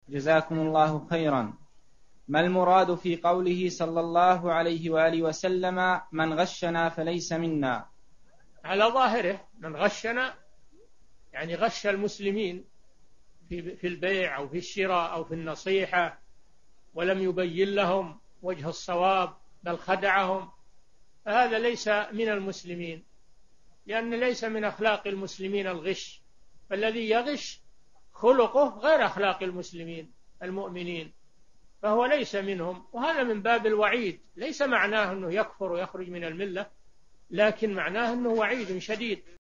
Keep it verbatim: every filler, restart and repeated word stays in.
جزاكم الله خيرا. ما المراد في قوله صلى الله عليه وآله وسلم من غشنا فليس منا؟ على ظاهره من غشنا يعني غش المسلمين في في البيع أو في الشراء أو في النصيحة ولم يبين لهم وجه الصواب بل خدعهم، هذا ليس من المسلمين، لأن ليس من أخلاق المسلمين الغش، فالذي يغش خلقه غير أخلاق المسلمين المؤمنين، فهو ليس منهم. وهذا من باب الوعيد، ليس معناه أنه يكفر ويخرج من الملة، لكن معناه أنه وعيد شديد.